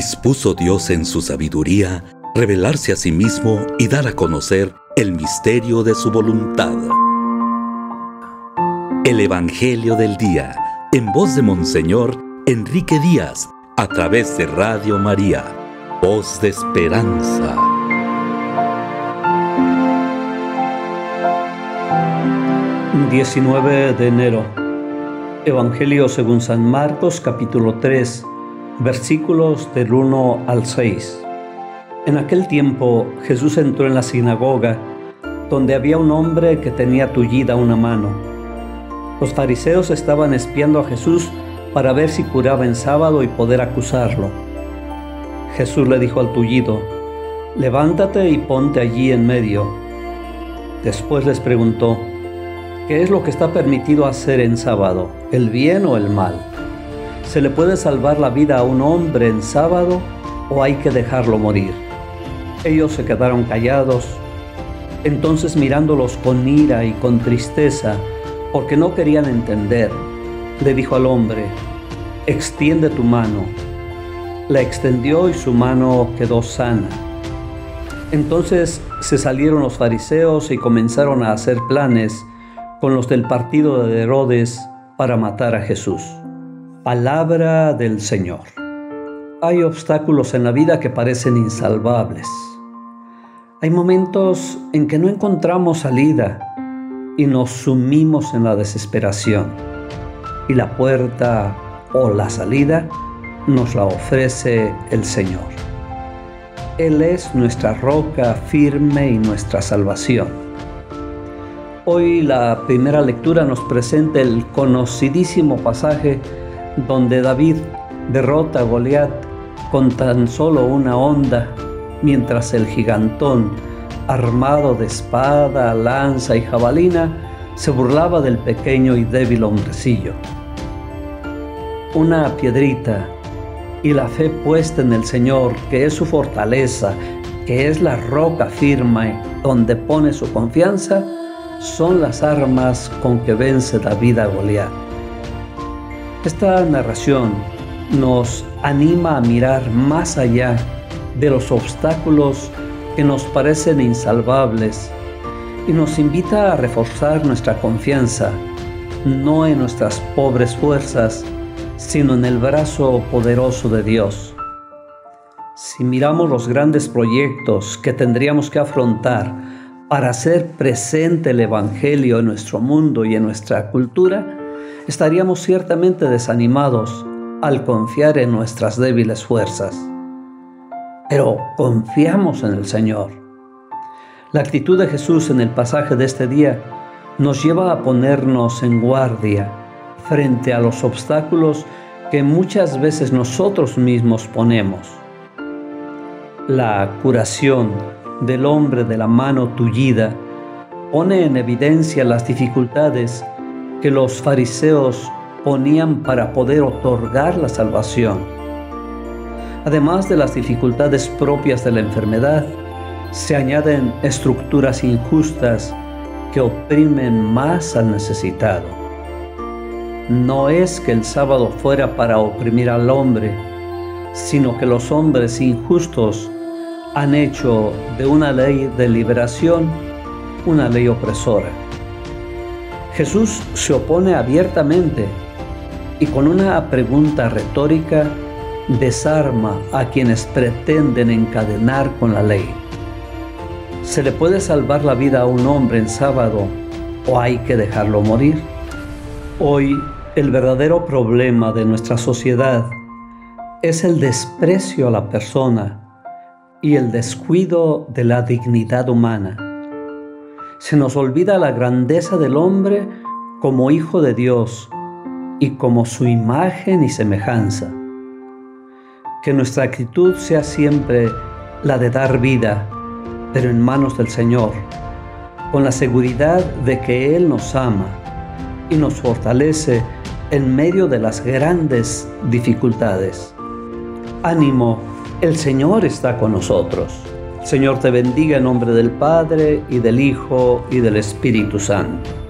Dispuso Dios en su sabiduría revelarse a sí mismo y dar a conocer el misterio de su voluntad. El Evangelio del Día, en voz de Monseñor Enrique Díaz, a través de Radio María, Voz de Esperanza. ...19 de enero... Evangelio según San Marcos, capítulo 3... versículos del 1 al 6. En aquel tiempo Jesús entró en la sinagoga, donde había un hombre que tenía tullida una mano. Los fariseos estaban espiando a Jesús para ver si curaba en sábado y poder acusarlo. Jesús le dijo al tullido: «Levántate y ponte allí en medio». Después les preguntó: «¿Qué es lo que está permitido hacer en sábado, el bien o el mal? ¿Se le puede salvar la vida a un hombre en sábado o hay que dejarlo morir?». Ellos se quedaron callados. Entonces, mirándolos con ira y con tristeza, porque no querían entender, le dijo al hombre: «Extiende tu mano». La extendió y su mano quedó sana. Entonces se salieron los fariseos y comenzaron a hacer planes con los del partido de Herodes para matar a Jesús. Palabra del Señor. Hay obstáculos en la vida que parecen insalvables. Hay momentos en que no encontramos salida y nos sumimos en la desesperación. Y la puerta o la salida nos la ofrece el Señor. Él es nuestra roca firme y nuestra salvación. Hoy la primera lectura nos presenta el conocidísimo pasaje donde David derrota a Goliat con tan solo una honda, mientras el gigantón, armado de espada, lanza y jabalina, se burlaba del pequeño y débil hombrecillo. Una piedrita y la fe puesta en el Señor, que es su fortaleza, que es la roca firme donde pone su confianza, son las armas con que vence David a Goliat. Esta narración nos anima a mirar más allá de los obstáculos que nos parecen insalvables y nos invita a reforzar nuestra confianza, no en nuestras pobres fuerzas, sino en el brazo poderoso de Dios. Si miramos los grandes proyectos que tendríamos que afrontar para hacer presente el Evangelio en nuestro mundo y en nuestra cultura, estaríamos ciertamente desanimados al confiar en nuestras débiles fuerzas. Pero confiamos en el Señor. La actitud de Jesús en el pasaje de este día nos lleva a ponernos en guardia frente a los obstáculos que muchas veces nosotros mismos ponemos. La curación del hombre de la mano tullida pone en evidencia las dificultades que los fariseos ponían para poder otorgar la salvación. Además de las dificultades propias de la enfermedad, se añaden estructuras injustas que oprimen más al necesitado. No es que el sábado fuera para oprimir al hombre, sino que los hombres injustos han hecho de una ley de liberación una ley opresora. Jesús se opone abiertamente y con una pregunta retórica desarma a quienes pretenden encadenar con la ley. ¿Se le puede salvar la vida a un hombre en sábado o hay que dejarlo morir? Hoy, el verdadero problema de nuestra sociedad es el desprecio a la persona y el descuido de la dignidad humana. Se nos olvida la grandeza del hombre como hijo de Dios y como su imagen y semejanza. Que nuestra actitud sea siempre la de dar vida, pero en manos del Señor, con la seguridad de que Él nos ama y nos fortalece en medio de las grandes dificultades. Ánimo, el Señor está con nosotros. El Señor te bendiga en nombre del Padre, y del Hijo, y del Espíritu Santo.